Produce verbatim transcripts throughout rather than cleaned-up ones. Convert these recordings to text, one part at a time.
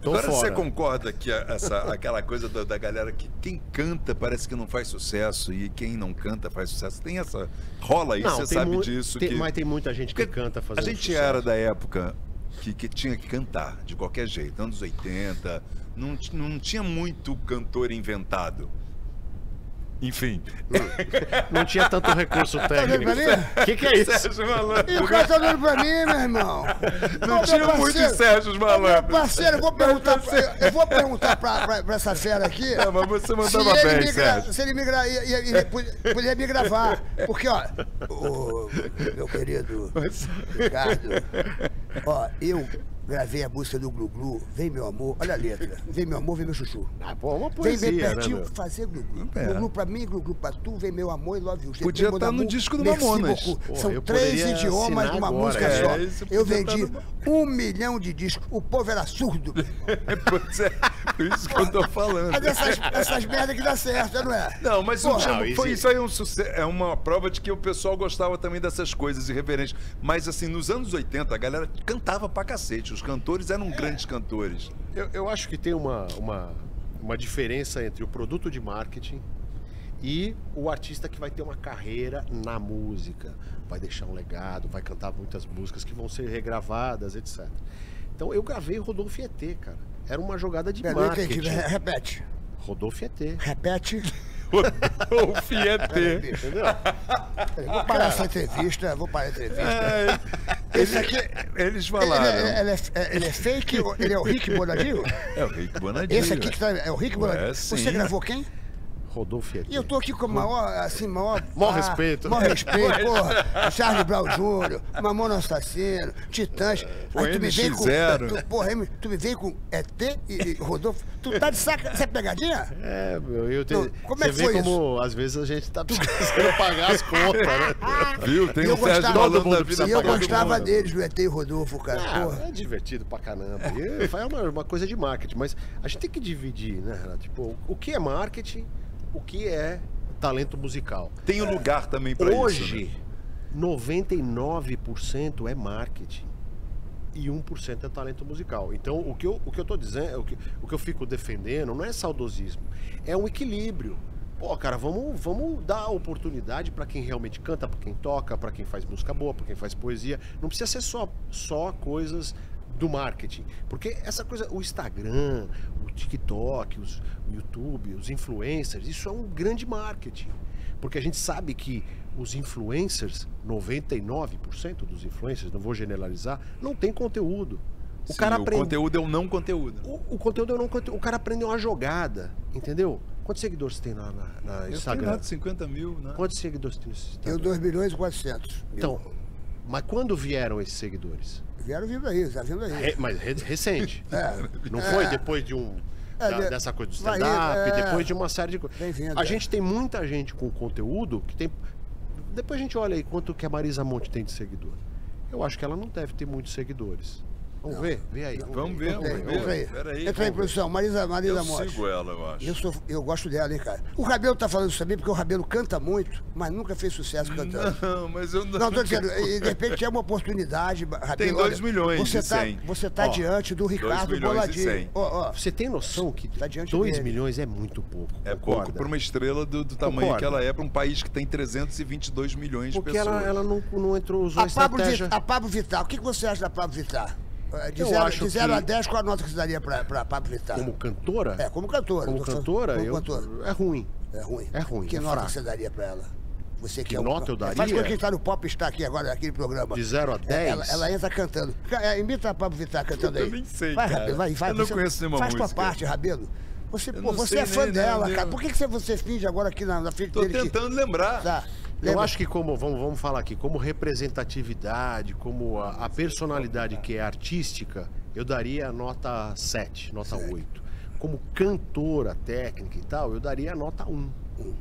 Tô Agora fora. você concorda que a- essa, aquela coisa da, da galera que quem canta parece que não faz sucesso e quem não canta faz sucesso? Tem essa... Rola aí, Não, você tem sabe mu- disso. tem- que... Mas tem muita gente que Porque canta fazendo A gente sucesso. era da época que, que tinha que cantar de qualquer jeito, anos oitenta, não, t- não tinha muito cantor inventado. Enfim. Não tinha tanto recurso técnico. pra mim? O que, que é isso? Sérgio Malandro. E o cara tá olhando pra mim, meu irmão. Não Ô, tinha meu muitos parceiro, Sérgios ô, Meu Malandros. parceiro, eu vou perguntar, pra, eu, eu vou perguntar pra, pra, pra essa fera aqui. Não, mas você se mandava ele bem, me gra- Sérgio. Se ele me gra- ia- ia- ia- podia- podia me gravar. Porque, ó, ô, meu querido Ricardo, ó, eu gravei a música do Glu Glu, Vem Meu Amor, olha a letra. Vem meu amor, vem meu chuchu. Ah, pô, uma Vem bem poesia, pertinho, né, meu? fazer Glu Glu. É. Glu Glu pra mim, Glu Glu pra tu, vem meu amor e love you. Podia Mon tá no amour, disco do merci Mamonas. beaucoup. Pô, São eu três poderia idiomas assinar numa agora, música é. só. É, isso Eu podia vendi tá um milhão de discos. O povo era surdo. Pois é, por isso que eu tô falando. Mas essas, essas merdas que dá certo, não é? Não, mas não Porra, tinha- não, foi, existe. isso aí é, um sucesso, é uma prova de que o pessoal gostava também dessas coisas irreverentes. Mas assim, nos anos oitenta, a galera cantava pra cacete. Os cantores eram grandes cantores. Eu, eu acho que tem uma, uma, uma diferença entre o produto de marketing e o artista que vai ter uma carreira na música. Vai deixar um legado, vai cantar muitas músicas que vão ser regravadas, etcétera. Então eu gravei Rodolfo E T, cara. Era uma jogada de Pera, não entendi. marketing. Re- Repete. Rodolfo E T. Repete. O Fietê. Entendeu? Eu vou parar essa entrevista, vou parar a entrevista. É, Esse aqui. eles Ele, falaram. é- ele é, ele é fake? ou Ele é o Rick Bonadinho? É o Rick Bonadinho. Esse aqui que tá, é o Rick Bonadinho. sim. Você gravou quem? Rodolfo E T. E eu tô aqui com o maior, assim, maior... Maior ah, respeito. Maior respeito, porra. Charlie Brown Júnior, Mamonas Assassino, Titãs. O Aí tu me veio com... N X zero. Tu, porra, aí tu me veio com E T e, e Rodolfo. Tu tá de saca... Você é pegadinha? É, meu, eu te... Não, como é você que vê foi como às vezes a gente tá precisando pagar as contas, né? Viu? Tem E eu o Sérgio gostava- Malandro todo mundo da vida. precisa E eu pra todo gostava mundo. deles, do E T e Rodolfo, cara. Ah, Porra. é divertido pra caramba. E é uma, uma coisa de marketing, mas a gente tem que dividir, né, Renato? Tipo, o que é marketing, o que é talento musical. Tem um lugar também pra Hoje, isso. Né? noventa e nove por cento é marketing e um por cento é talento musical. Então, o que eu, o que eu tô dizendo, o que, o que eu fico defendendo não é saudosismo, é um equilíbrio. Pô, cara, vamos, vamos dar oportunidade pra quem realmente canta, pra quem toca, pra quem faz música boa, pra quem faz poesia. Não precisa ser só, só coisas do marketing. Porque essa coisa, o Instagram, o TikTok, os, o YouTube, os influencers, isso é um grande marketing. Porque a gente sabe que os influencers, noventa e nove por cento dos influencers, não vou generalizar, não tem conteúdo. O Sim, cara o aprende... conteúdo é o não conteúdo. O, o conteúdo é não conteúdo. O cara aprendeu uma jogada, entendeu? Quantos seguidores você tem na, na, na Eu tenho Instagram? lá de cinquenta mil, né? Quantos seguidores você tem no Instagram? Eu dois milhões e quatrocentos. Então, mas quando vieram esses seguidores? Vieram vindo aí, tá vindo aí. Re- mas re- recente. É. Não É. foi depois de um. É, da- de- dessa coisa do vai stand-up, indo, é. depois de uma série de coisas. Vem vindo, A é. gente tem muita gente com conteúdo que tem. Depois a gente olha aí quanto que a Marisa Monte tem de seguidor. Eu acho que ela não deve ter muitos seguidores. Vamos ver? Vê aí. Vamos ver, Vamos vamos ver, vamos ver. ver. Peraí, Entra aí, vamos ver. produção. Marisa, Marisa Eu Monte. sigo ela, eu acho. Eu, sou, eu gosto dela, hein, cara. O Rabelo tá falando isso também porque o Rabelo canta muito, mas nunca fez sucesso cantando. Não, mas eu não... Não, tô dizendo, e de repente é uma oportunidade, Rabelo. dois olha, milhões você e tá, cem. Você tá Ó, diante do Ricardo milhões e Boladinho. cem. Ó, ó, Você tem noção que Tá diante dois dele. milhões é muito pouco. É concorda? pouco para uma estrela do, do tamanho Concorda. que ela é, para um país que tem trezentos e vinte e dois milhões de Porque pessoas. ela, ela não, não entrou, usou a, a, Pablo estratégia. Vittar, a Pablo Vittar, o que que você acha da Pablo Vittar? Eh, De Eu zero, acho de zero que- a dez, qual a nota que você daria pra, pra Pablo Vittar? Como cantora? É, como cantora. Como tô falando- cantora, como eu, cantora. é ruim. É ruim. É ruim, Que é nota fraco. você daria pra ela? Você que, Que é um- nota eu Faz daria? com quem tá no Pop está aqui agora, naquele programa. De zero a É, dez? Ela, ela entra cantando. Ca- é, Imita a Pablo Vittar cantando Eu aí. nem sei, vai, cara. Rabelo, vai, vai. Eu não Você conheço nenhuma Faz tua música. parte, Rabelo. Você, Eu pô, não você sei é fã nem, dela, nem, cara. nem. Por que, que você, você finge agora aqui na, na frente Tô dele? que- tentando lembrar. Tá. Eu Lembra? acho que como, vamos, vamos falar aqui, como representatividade, como a, a personalidade que é artística, eu daria nota sete, nota oito. Como cantora técnica e tal, eu daria nota um.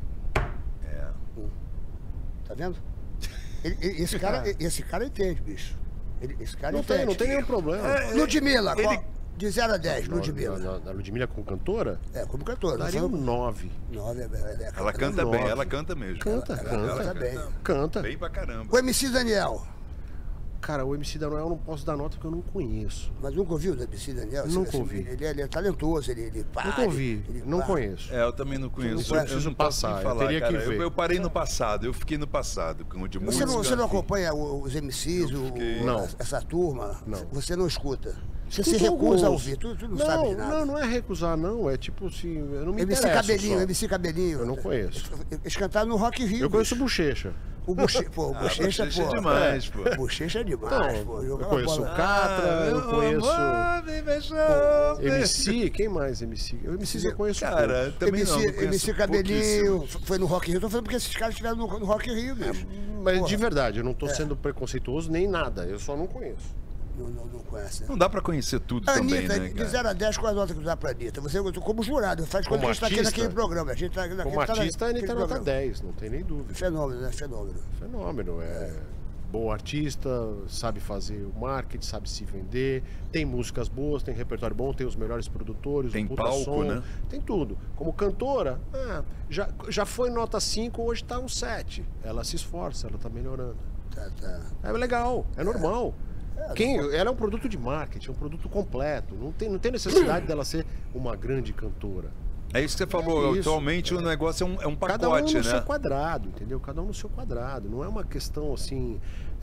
É. Tá vendo? Ele- ele- esse, cara, esse cara entende, bicho. Ele- esse cara Não entende. tem, não tem nenhum problema. É, Ludmilla, Ele- qual- de zero a dez, Na- Ludmilla. na- na Ludmilla como cantora, É, como cantora. daria um nove. Nove, é, é, é, Ela canta nove. bem, ela canta mesmo. Canta, ela canta. canta bem. Canta. Bem pra caramba. O M C Daniel. cara, o M C Daniel eu não posso dar nota porque eu não conheço. Mas nunca ouviu o M C Daniel? Nunca Assim, ouvi. Ele, ele é talentoso, ele, ele para. Nunca ouvi, ele não para. conheço. É, eu também não conheço. Não Eu, eu preciso não posso passar, nem eu falar, teria que cara. ver. Eu, eu parei no passado, eu fiquei no passado, com de Você música. não, você não assim. acompanha o- os M Cs, o, fiquei- o- Não. essa turma? Não. Você não escuta? Você se Escuto recusa a alguns. ouvir, tu, tu não, Não, sabe de nada. não, não é recusar, não. É tipo assim, eu não me M C interesso Cabelinho, só. M C Cabelinho. Eu não conheço. Eles cantaram no Rock in Rio. Eu conheço o bicho. Bochecha. O Boche... Pô, o Ah, Bochecha, Bochecha pô. é demais, pô. Bochecha é demais, Então, pô. eu Jogava conheço bola. o Catra, Ah, eu meu conheço amor, me beijou. M C, quem mais M C? Eu M Cs eu conheço Cara, poucos. também MC, não, não conheço M C Cabelinho, pouquíssimos. foi no Rock in Rio. Tô falando porque esses caras estiveram no, no Rock in Rio, bicho. Mas Porra, de verdade, eu não tô É. sendo preconceituoso nem nada, eu só não conheço. Não, não, não conhece, né? Não dá pra conhecer tudo também, Anitta, né, de cara? zero a dez, qual a nota que tu dá pra Anitta? Você, como jurado, faz quando Como a gente tá aqui artista? naquele programa. A gente tá, Como a gente tá artista, a naquele Anitta nota programa. dez, não tem nem dúvida. Fenômeno, né? Fenômeno. Fenômeno, é bom artista, sabe fazer o marketing, sabe se vender, tem músicas boas, tem repertório bom, tem os melhores produtores, Tem um puta palco, som, né? tem tudo. Como cantora, ah, já, já foi nota cinco, hoje tá um sete. Ela se esforça, ela tá melhorando. Tá, tá. É legal, é normal. É, Quem, ela é um produto de marketing, é um produto completo. Não tem, não tem necessidade dela ser uma grande cantora. É isso que você falou, É isso, atualmente é. o negócio é um, é um Cada um no pacote, seu né? quadrado, entendeu? Cada um no seu quadrado. Não é uma questão assim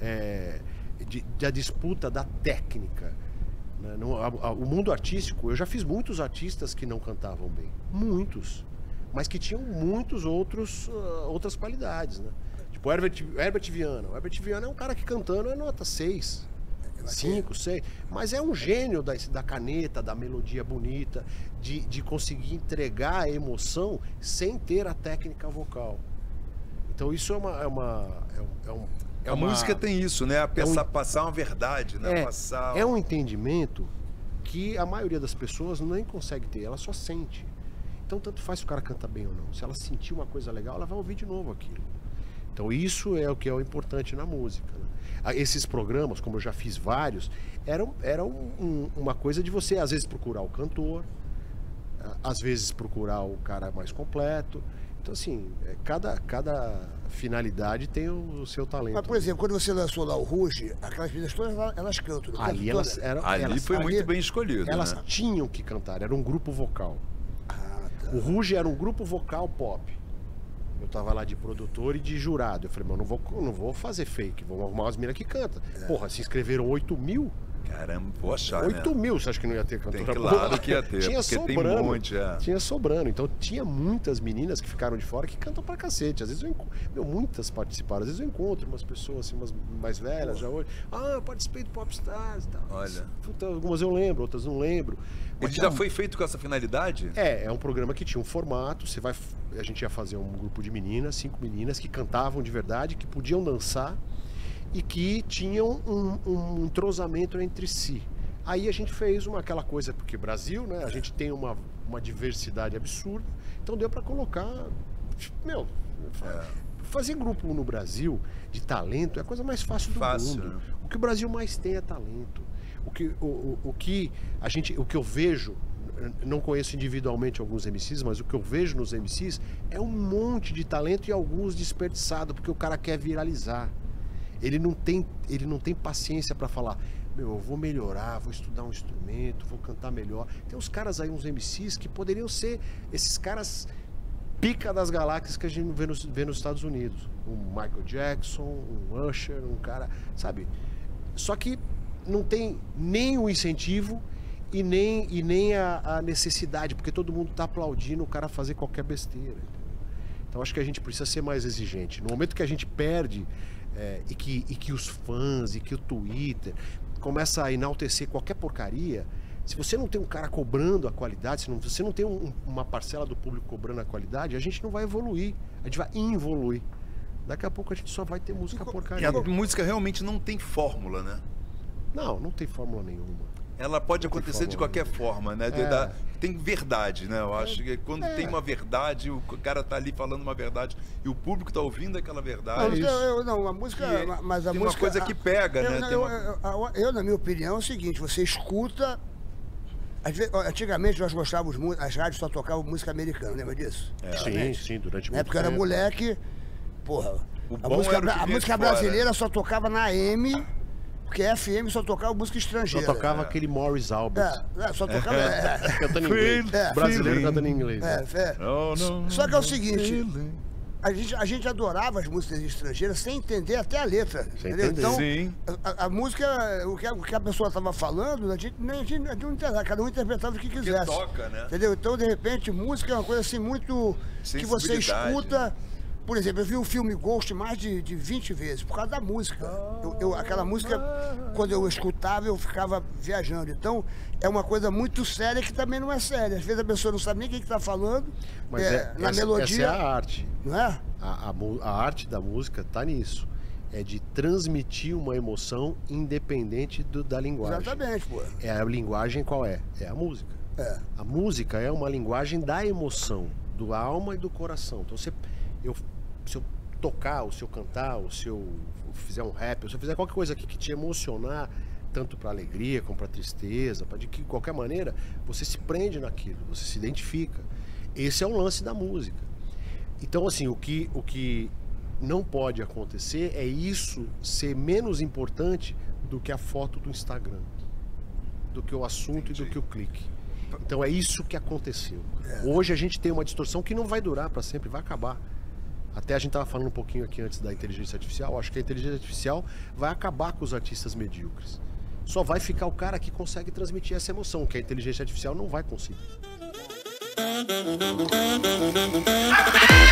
é, de, da disputa da técnica. Né? Não, a- a- o mundo artístico, eu já fiz muitos artistas que não cantavam bem, muitos, mas que tinham muitos outros ah, outras qualidades, né? Tipo o Herbert, Herbert Viana. O Herbert Viana é um cara que cantando é nota seis. Cinco, seis, mas é um gênio da, da caneta, da melodia bonita, de, de conseguir entregar a emoção sem ter a técnica vocal. Então isso é uma. É uma, é um- é um- é A uma- música tem isso, né? A pensar, um- passar uma verdade, né? é, Passar... é um entendimento que a maioria das pessoas nem consegue ter, ela só sente. Então tanto faz se o cara canta bem ou não. Se ela sentir uma coisa legal, ela vai ouvir de novo aquilo. Então isso é o que é o importante na música, né? Ah, esses programas, como eu já fiz vários, eram, eram um- uma coisa de você às vezes procurar o cantor, ah, às vezes procurar o cara mais completo. Então assim, é, cada, cada finalidade tem o, o seu talento. Mas, por exemplo, quando você lançou lá o Ruge, aquelas meninas todas, elas, elas cantam. não ali cantam elas todas? eram. Ali elas, foi ali- muito bem escolhido, elas né? tinham que cantar, era um grupo vocal. Ah, tá. O Ruge era um grupo vocal pop. Eu tava lá de produtor e de jurado. Eu falei, mas eu não vou, não vou fazer fake, vamos arrumar umas minas que cantam. Porra, se inscreveram oito mil. Caramba, vou achar, oito né? mil, você acha que não ia ter cantora? Tem, claro boa? que ia ter, Tinha porque tem sobrando. um monte, é. Tinha sobrando. Então tinha muitas meninas que ficaram de fora que cantam pra cacete. Às vezes eu encontro. Meu, muitas participaram. Às vezes eu encontro umas pessoas assim, umas mais velhas já hoje. Ah, eu participei do Popstars e tal. Olha. Puta, algumas eu lembro, outras não lembro. Ele Mas já tinha- foi feito com essa finalidade? É, é um programa que tinha um formato. Você vai, a gente ia fazer um grupo de meninas, cinco meninas que cantavam de verdade, que podiam dançar e que tinham um, um entrosamento entre si. Aí a gente fez uma aquela coisa porque Brasil, né? A gente tem uma, uma diversidade absurda, então deu para colocar, meu, fa- fazer grupo no Brasil de talento é a coisa mais fácil do Fácil, mundo. né? O que o Brasil mais tem é talento. O que, o, o, o que a gente, o que eu vejo, não conheço individualmente alguns M Cs, mas o que eu vejo nos M Cs é um monte de talento e alguns desperdiçado, porque o cara quer viralizar. Ele não tem, ele não tem paciência para falar, meu, eu vou melhorar, vou estudar um instrumento, vou cantar melhor. Tem uns caras aí, uns M Cs, que poderiam ser esses caras pica das galáxias que a gente vê nos, vê nos Estados Unidos. Um Michael Jackson, um Usher, um cara, sabe? Só que não tem nem o incentivo e nem, e nem a, a necessidade, porque todo mundo está aplaudindo o cara fazer qualquer besteira. Entendeu? Então acho que a gente precisa ser mais exigente. No momento que a gente perde é, e, que, e que os fãs e que o Twitter começa a enaltecer qualquer porcaria, se você não tem um cara cobrando a qualidade, se não, você não tem um, uma parcela do público cobrando a qualidade, a gente não vai evoluir, a gente vai involuir. Daqui a pouco a gente só vai ter música E porcaria. a música realmente não tem fórmula, né? Não, não tem fórmula nenhuma. Ela pode Não tem acontecer de fórmula qualquer forma, né? De- É. da- tem verdade, né? Eu acho que quando É. tem uma verdade, o cara tá ali falando uma verdade e o público tá ouvindo aquela Não, verdade. eu, eu- não, a música. E ma- mas a tem uma música, coisa que pega, eu, né? não, Tem eu, uma- eu- eu- eu, na minha opinião, é o seguinte: você escuta. Às vezes, antigamente nós gostávamos muito, as rádios só tocavam música americana, lembra disso? É. Sim, Antigamente. sim, durante Na muito época eu era tempo. moleque, porra. O A bom música, era o que bra- a vinha música de fora. brasileira só tocava na A M Porque F M só tocava música Só estrangeira. tocava aquele Morris Albert. É, é, só tocava. É, Cantando em inglês. É. Brasileiro cantando em inglês. é, é. Oh, no, Só que é o seguinte, feeling. a gente, a gente adorava as músicas estrangeiras sem entender até a letra. Sem entendeu? entender. Então, Sim. a, a música, o que a, o que a pessoa estava falando, a gente, nem- a gente não interessa, cada um interpretava o que quisesse. toca, né? Entendeu? Então, de repente, música é uma coisa assim muito. Que você Sensibilidade. escuta. Por exemplo, eu vi o filme Ghost mais de, de vinte vezes, por causa da música. Eu, eu- aquela música, quando eu escutava, eu ficava viajando. Então, é uma coisa muito séria que também não é séria. Às vezes a pessoa não sabe nem o que está falando. Mas é, é, na essa, melodia. essa é a arte. Não é? A, a mu- a arte da música tá nisso. É de transmitir uma emoção independente do- da linguagem. Exatamente, pô. É a linguagem qual é? É a música. É. A música é uma linguagem da emoção, do alma e do coração. Então, você, eu, se eu tocar, ou se eu cantar, ou se eu fizer um rap, ou se eu fizer qualquer coisa aqui que te emocionar, tanto para alegria como para tristeza, para de que qualquer maneira, você se prende naquilo, você se identifica. Esse é o lance da música. Então, assim, o que, o que não pode acontecer é isso ser menos importante do que a foto do Instagram, do que o assunto e do que o clique. Então é isso que aconteceu. Hoje a gente tem uma distorção que não vai durar para sempre, vai acabar. Até a gente estava falando um pouquinho aqui antes da inteligência artificial. Acho que a inteligência artificial vai acabar com os artistas medíocres. Só vai ficar o cara que consegue transmitir essa emoção, que a inteligência artificial não vai conseguir.